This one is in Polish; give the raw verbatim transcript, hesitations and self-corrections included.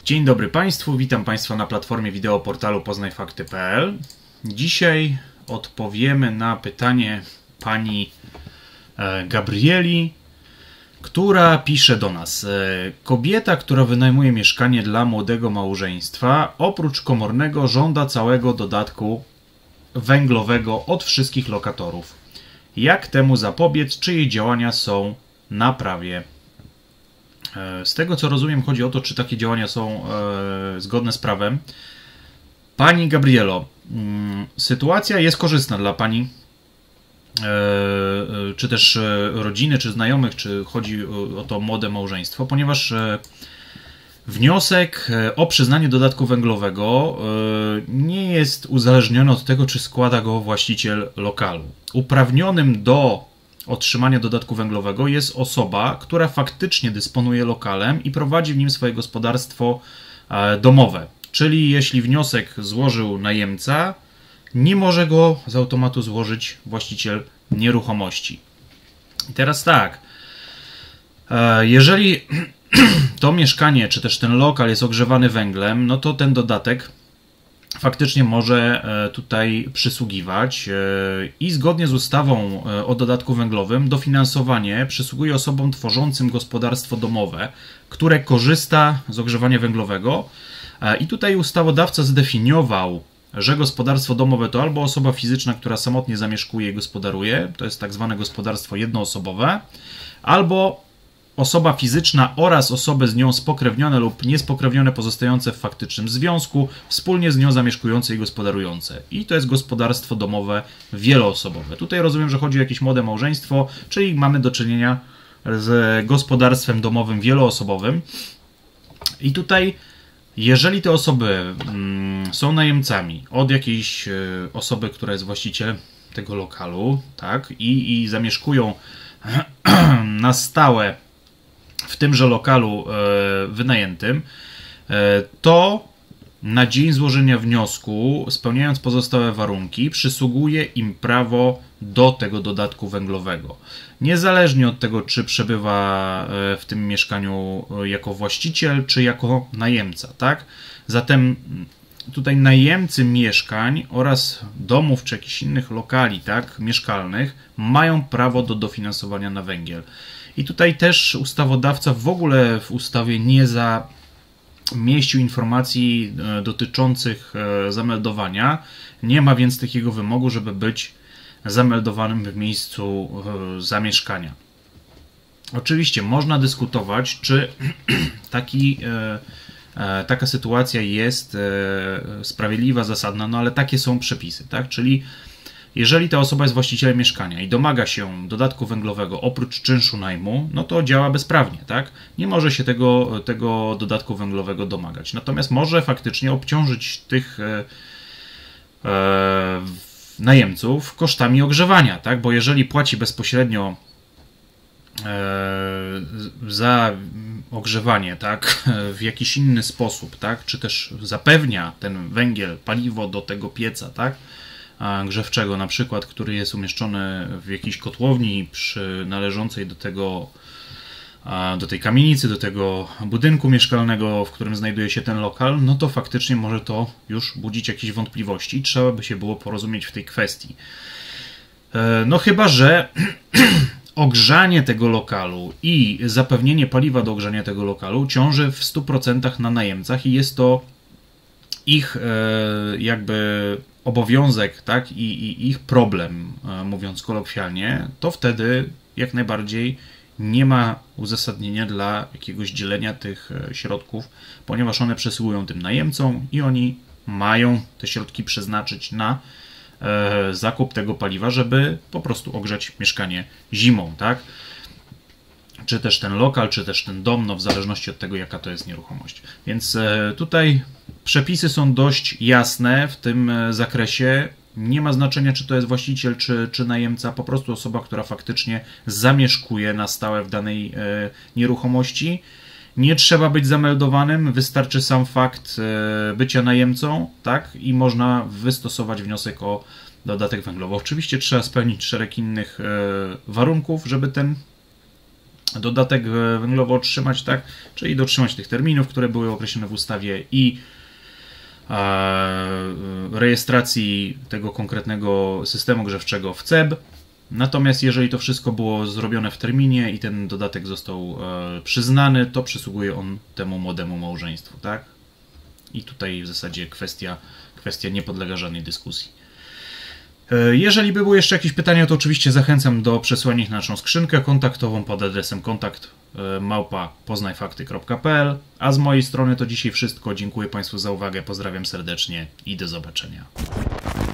Dzień dobry Państwu, witam Państwa na platformie wideo portalu poznaj fakty kropka p l. Dzisiaj odpowiemy na pytanie pani Gabrieli, która pisze do nas: kobieta, która wynajmuje mieszkanie dla młodego małżeństwa, oprócz komornego żąda całego dodatku węglowego od wszystkich lokatorów. Jak temu zapobiec? Czy jej działania są na prawie? Z tego co rozumiem, chodzi o to, czy takie działania są e, zgodne z prawem. Pani Gabrielo, mm, sytuacja jest korzystna dla pani, e, e, czy też e, rodziny, czy znajomych, czy chodzi o, o to młode małżeństwo, ponieważ e, wniosek o przyznanie dodatku węglowego e, nie jest uzależniony od tego, czy składa go właściciel lokalu. Uprawnionym do otrzymania dodatku węglowego jest osoba, która faktycznie dysponuje lokalem i prowadzi w nim swoje gospodarstwo domowe. Czyli jeśli wniosek złożył najemca, nie może go z automatu złożyć właściciel nieruchomości. I teraz tak, jeżeli to mieszkanie, czy też ten lokal jest ogrzewany węglem, no to ten dodatek faktycznie może tutaj przysługiwać i zgodnie z ustawą o dodatku węglowym dofinansowanie przysługuje osobom tworzącym gospodarstwo domowe, które korzysta z ogrzewania węglowego. I tutaj ustawodawca zdefiniował, że gospodarstwo domowe to albo osoba fizyczna, która samotnie zamieszkuje i gospodaruje, to jest tak zwane gospodarstwo jednoosobowe, albo osoba fizyczna oraz osoby z nią spokrewnione lub niespokrewnione pozostające w faktycznym związku, wspólnie z nią zamieszkujące i gospodarujące. I to jest gospodarstwo domowe wieloosobowe. Tutaj rozumiem, że chodzi o jakieś młode małżeństwo, czyli mamy do czynienia z gospodarstwem domowym wieloosobowym. I tutaj, jeżeli te osoby mm, są najemcami od jakiejś y, osoby, która jest właścicielem tego lokalu, tak, i, i zamieszkują na stałe w tymże lokalu e, wynajętym, e, to na dzień złożenia wniosku, spełniając pozostałe warunki, przysługuje im prawo do tego dodatku węglowego. Niezależnie od tego, czy przebywa e, w tym mieszkaniu jako właściciel, czy jako najemca, tak? Zatem tutaj najemcy mieszkań oraz domów, czy jakichś innych lokali, tak, mieszkalnych, mają prawo do dofinansowania na węgiel. I tutaj też ustawodawca w ogóle w ustawie nie zamieścił informacji dotyczących zameldowania. Nie ma więc takiego wymogu, żeby być zameldowanym w miejscu zamieszkania. Oczywiście można dyskutować, czy taki, taka sytuacja jest sprawiedliwa, zasadna, no ale takie są przepisy, tak? Czyli jeżeli ta osoba jest właścicielem mieszkania i domaga się dodatku węglowego oprócz czynszu najmu, no to działa bezprawnie, tak? Nie może się tego, tego dodatku węglowego domagać. Natomiast może faktycznie obciążyć tych e, e, najemców kosztami ogrzewania, tak? Bo jeżeli płaci bezpośrednio e, za ogrzewanie, tak, w jakiś inny sposób, tak, czy też zapewnia ten węgiel, paliwo do tego pieca, tak, grzewczego, na przykład, który jest umieszczony w jakiejś kotłowni przy należącej do tego, do tej kamienicy, do tego budynku mieszkalnego, w którym znajduje się ten lokal, no to faktycznie może to już budzić jakieś wątpliwości i trzeba by się było porozumieć w tej kwestii. No chyba że ogrzanie tego lokalu i zapewnienie paliwa do ogrzania tego lokalu ciąży w stu procentach na najemcach i jest to ich jakby obowiązek, tak, i, i ich problem, mówiąc kolokwialnie, to wtedy jak najbardziej nie ma uzasadnienia dla jakiegoś dzielenia tych środków, ponieważ one przysługują tym najemcom i oni mają te środki przeznaczyć na e, zakup tego paliwa, żeby po prostu ogrzać mieszkanie zimą, tak? Czy też ten lokal, czy też ten dom, no w zależności od tego, jaka to jest nieruchomość. Więc e, tutaj przepisy są dość jasne w tym zakresie. Nie ma znaczenia, czy to jest właściciel, czy, czy najemca, po prostu osoba, która faktycznie zamieszkuje na stałe w danej e, nieruchomości. Nie trzeba być zameldowanym, wystarczy sam fakt e, bycia najemcą, tak? I można wystosować wniosek o dodatek węglowy. Oczywiście trzeba spełnić szereg innych e, warunków, żeby ten dodatek węglowy otrzymać, tak? Czyli dotrzymać tych terminów, które były określone w ustawie i rejestracji tego konkretnego systemu grzewczego w C E B. Natomiast jeżeli to wszystko było zrobione w terminie i ten dodatek został przyznany, to przysługuje on temu młodemu małżeństwu, tak? I tutaj w zasadzie kwestia, kwestia nie podlega żadnej dyskusji. Jeżeli by były jeszcze jakieś pytania, to oczywiście zachęcam do przesłania ich na naszą skrzynkę kontaktową pod adresem kontakt małpa poznajfakty kropka p l. A z mojej strony to dzisiaj wszystko. Dziękuję Państwu za uwagę, pozdrawiam serdecznie i do zobaczenia.